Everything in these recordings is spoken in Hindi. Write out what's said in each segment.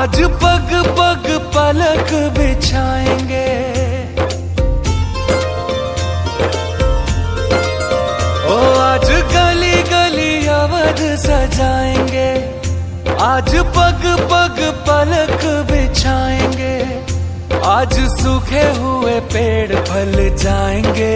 आज पग पग पलक बिछाएंगे, ओ आज गली गली अवध सजाएंगे। आज पग पग पलक बिछाएंगे, आज सूखे हुए पेड़ फल जाएंगे।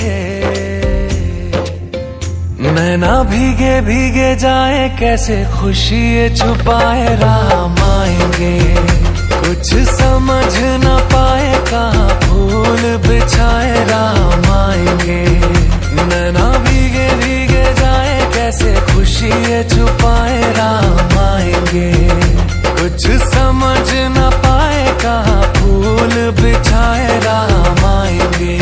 नैना भीगे भीगे जाए, कैसे खुशी छुपाए राम आएंगे। कुछ समझ न पाए, कहाँ फूल बिछाए राम आएंगे। नैना भीगे भीगे जाए, कैसे खुशी छुपाए राम आएंगे। कुछ समझ न पाए, कहाँ फूल बिछाए राम आएंगे।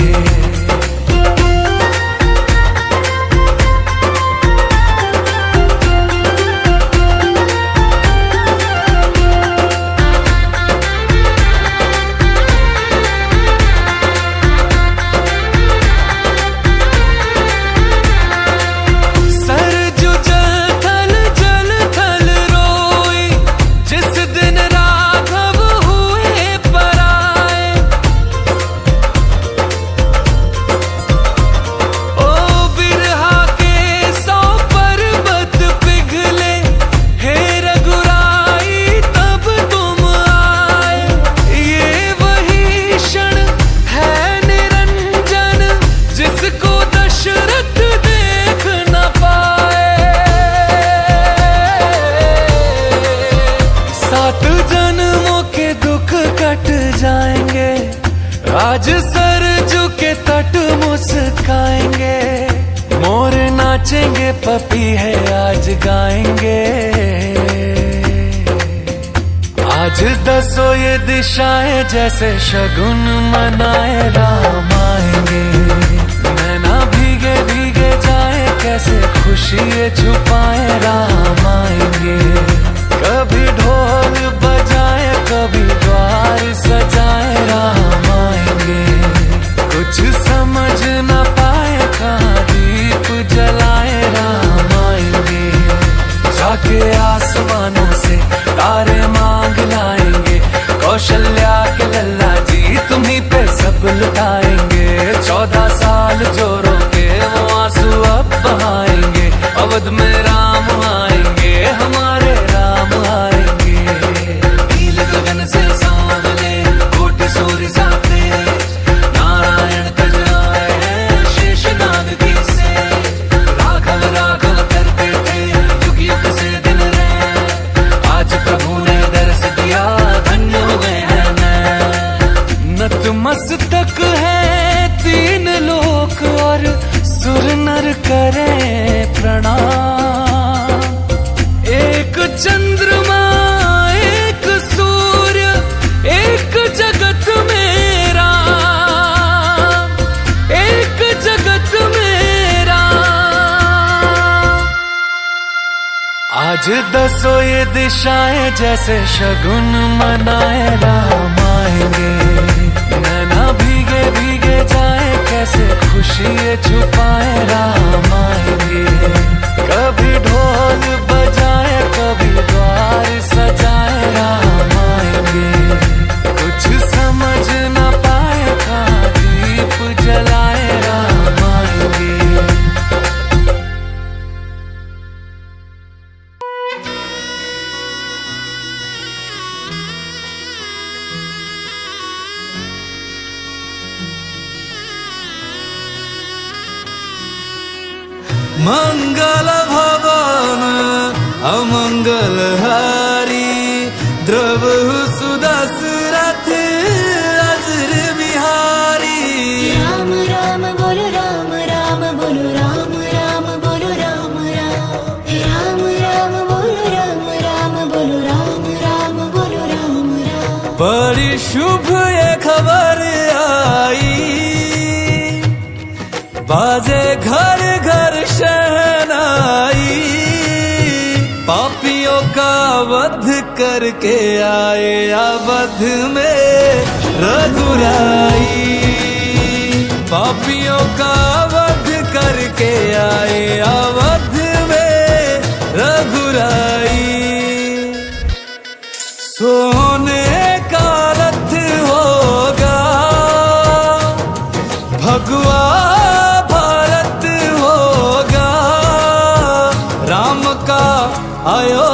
आज सरजू के तट मुस्काएंगे, मोर नाचेंगे, पपीहे आज गाएंगे। आज दसों ये दिशाएं जैसे शगुन मनाए राम आएंगे। नैना भीगे भीगे जाए, कैसे खुशी छुपाए राम आएंगे। कभी ढोल बजाए, कभी द्वार सजाए राम आएंगे। कुछ समझ न पाए, कहाँ दीप जलाए राम आएंगे। जाके आसमानों से तारे मांग लाएंगे, कौशल्या के लल्ला जी तुम्हीं पे सब लुटाएंगे। 14 साल जो रोके वो आंसू अब बहाएंगे। अवध में राम आएंगे, हमारे राम आएंगे। नील गगन से सांवले कोटि सूर्य साथे, नारायण तज आए हैं शेषनाग की से। राघव राघव करते थे युग युग से दिन रहे, आज प्रभु ने दर्श दिया, धन्य हो गए हैं मैं। नतमस्तक है तीन लोक और सुर नर करें प्रणाम। एक चंद्रमा एक सूर्य एक जगत मेरा, एक जगत मेरा। आज दसों ये दिशाएं जैसे शगुन मनाए राम आएंगे। नैना भीगे भीगे जाए, कैसे खुशी छुपाए राम आएंगे। कभी ढोल बजाए, कभी द्वार सजाए राम आएंगे। कुछ समझ न पाए, कहाँ दीप जलाए राम आएंगे। मंगल भवन अमंगल हारी, द्रवहु सुदशरथ अजर बिहारी। राम राम बोलो राम राम बोलो राम राम बोलो राम राम। राम राम बोलो राम राम बोलो राम राम बोलो राम राम। बड़ी शुभ ये खबर आई, बाजे घर घर शहनाई। पापियों का वध करके आए अवध में रघुराई। पापियों का वध करके आए अवध में रघुराई। सो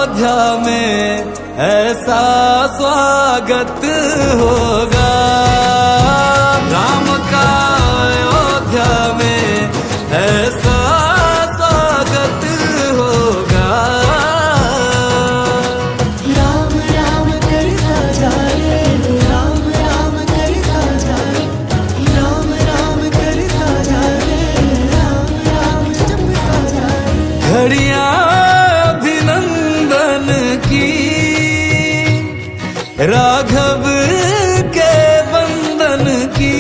अयोध्या में ऐसा स्वागत होगा, राम का अयोध्या में ऐसा स्वागत होगा। राम राम करता जाए, राम राम करता जाए, राम राम करता जाए, राम राम जपता जाए। घड़ियां अभिनंदन की, राघव के बंधन की,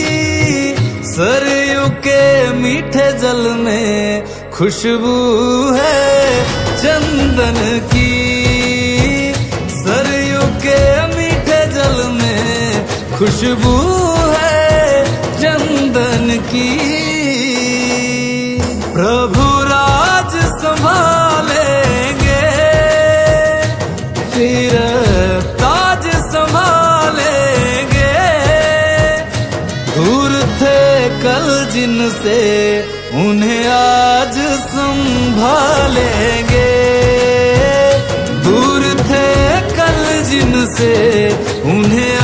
सरयू के मीठे जल में खुशबू है चंदन की, सरयू के मीठे जल में खुशबू है चंदन की। प्रभु राज संभालेंगे, फिर ताज संभालेंगे, दूर थे कल जिनसे उन्हें आज संभालेंगे, दूर थे कल जिनसे उन्हें